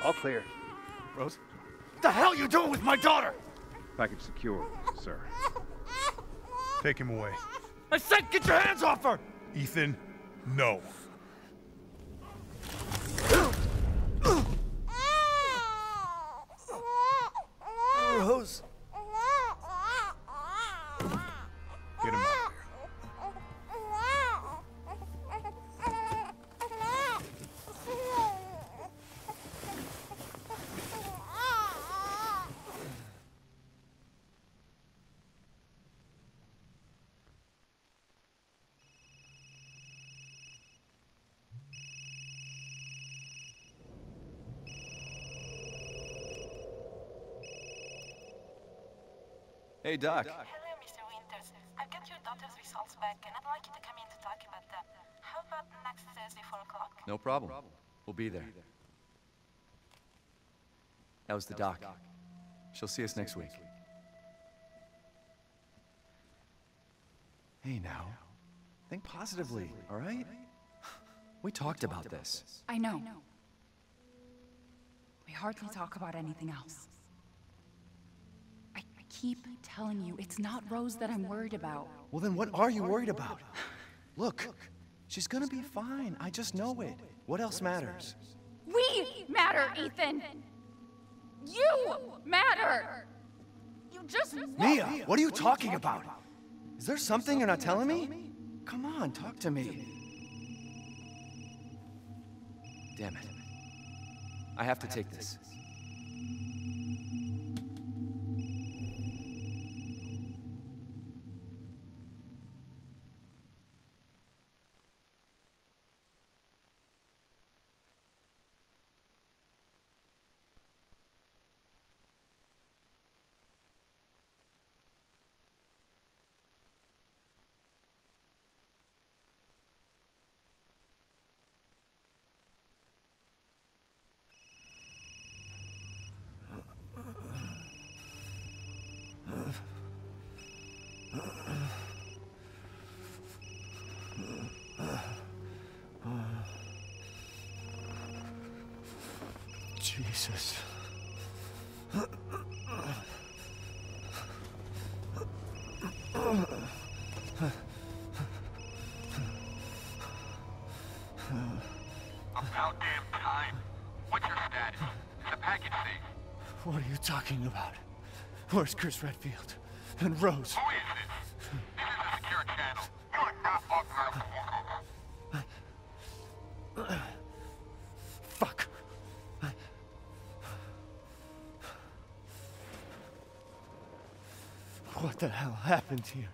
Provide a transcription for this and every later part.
All clear. Rose? What the hell are you doing with my daughter? Package secure, sir. Take him away. I said get your hands off her! Ethan, no. Rose. Get him out of here. Hey, Doc. Hello, Mr. Winters. I've got your daughter's results back, and I'd like you to come in to talk about them. How about next Thursday, 4 o'clock? No problem. We'll be there. That was the doc. She'll see us next week. Hey, now. Think positively, all right? We talked about this. I know. We hardly talk about anything else. I keep telling you, it's not Rose that I'm worried about. Well, then what are you worried about? Look, she's gonna be fine. I just know it. What else matters? We matter, Ethan! You matter! You just won't. Mia, what are you talking about? Is there something you're not telling me? Come on, talk to me. Damn it. I have to take this. Jesus. About damn time. What's your status? Is the package safe? What are you talking about? Where's Chris Redfield? And Rose? Who is this? This is a secure channel. You are not authorized to walk over. Fuck. What the hell happened here?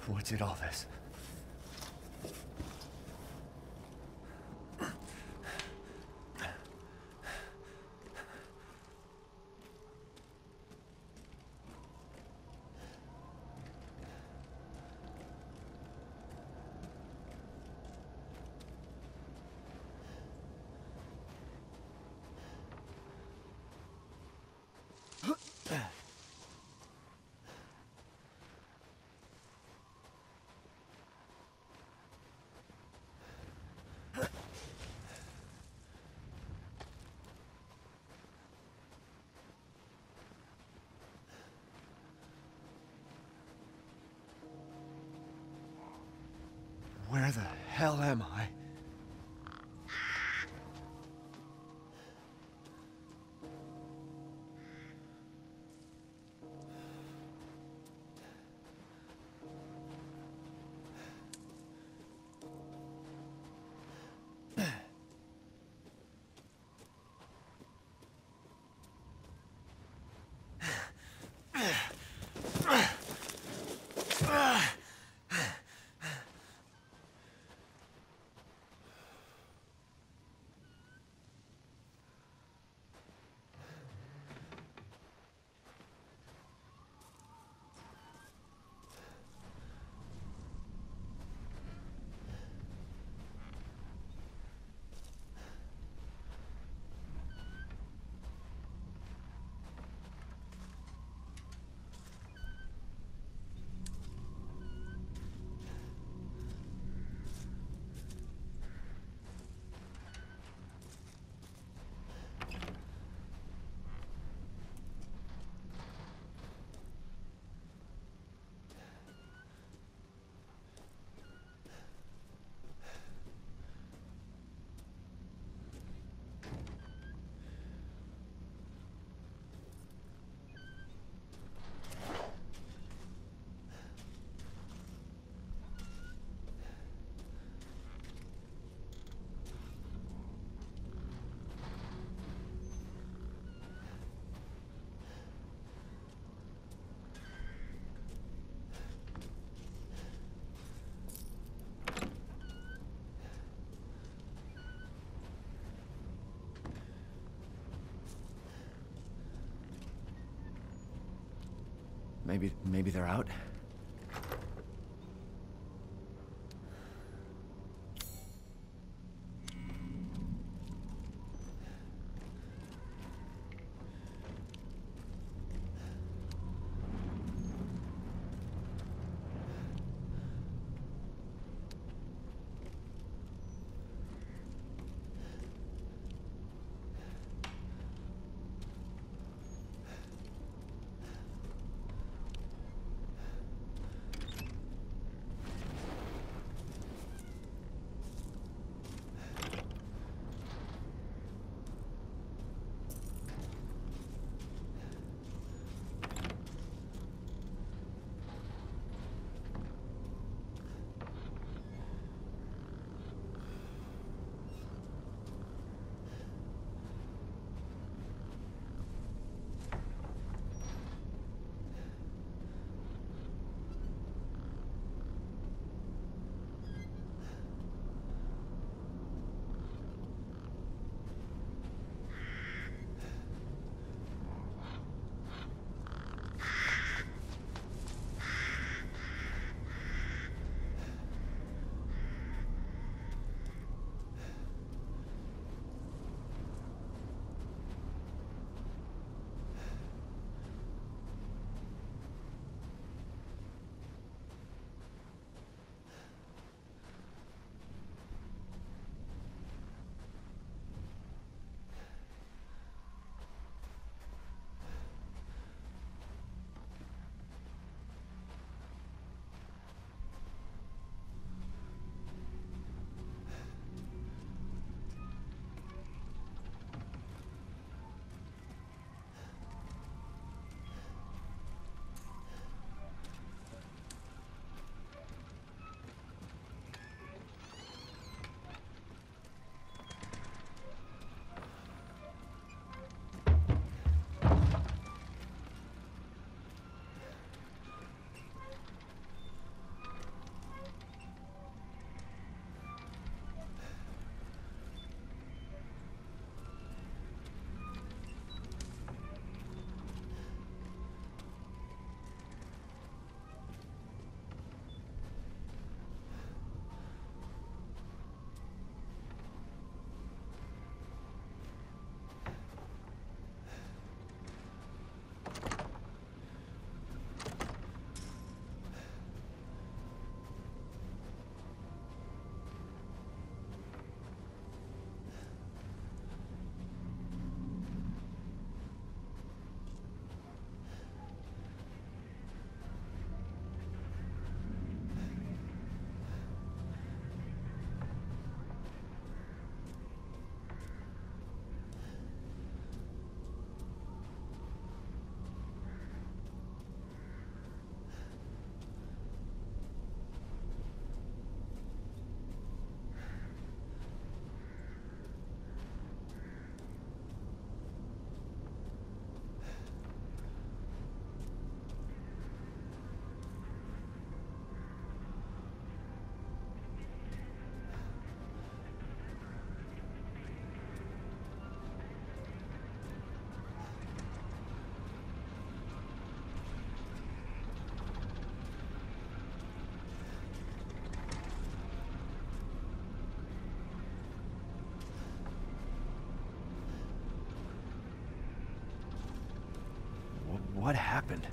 What did all this? Where the hell am I? Maybe they're out? What happened?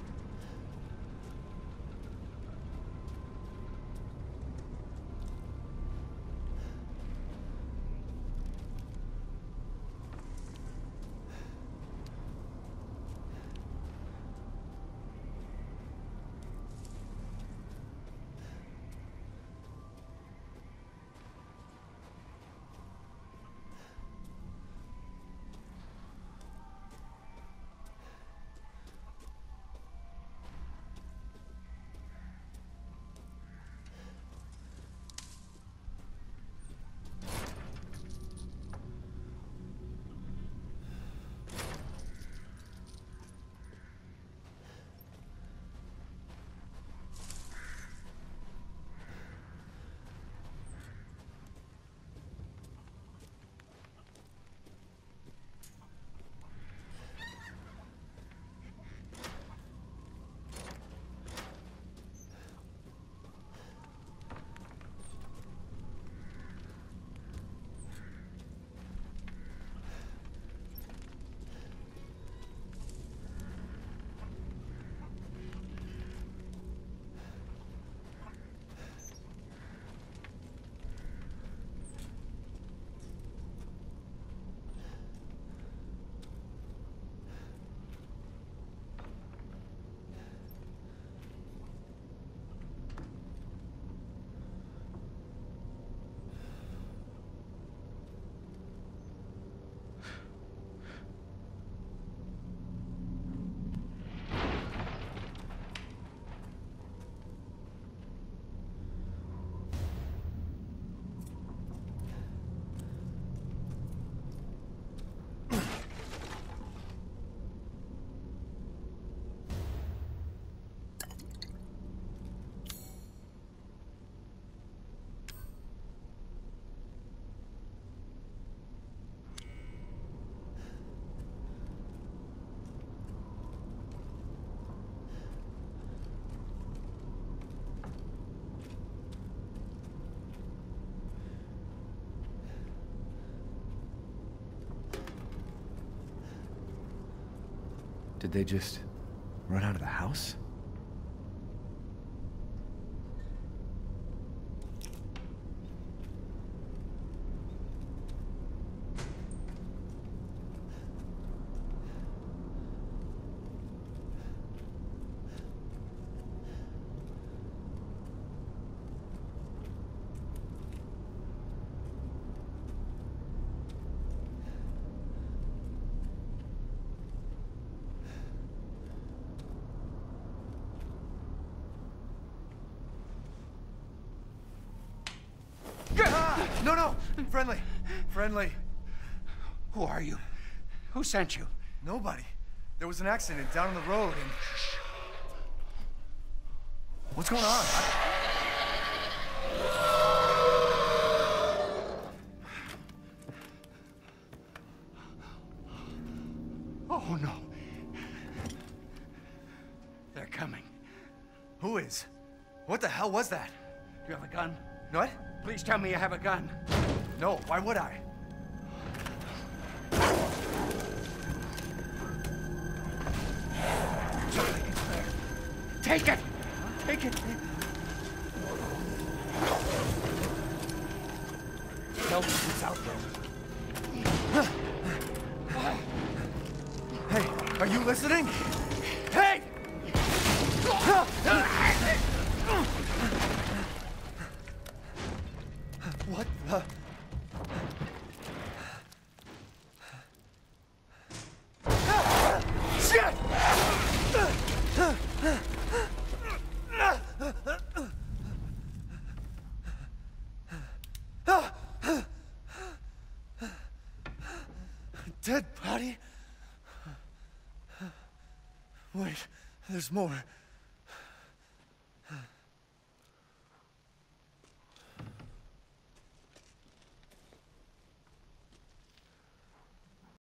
Did they just run out of the house? No, no! Friendly! Friendly! Who are you? Who sent you? Nobody. There was an accident down on the road and... What's going on? Oh, no. They're coming. Who is? What the hell was that? Do you have a gun? What? Please tell me you have a gun. No, why would I? Take it! Take it! Tell me who's out there. Hey, are you listening? Hey! What the? Shit! Dead body? Wait, there's more.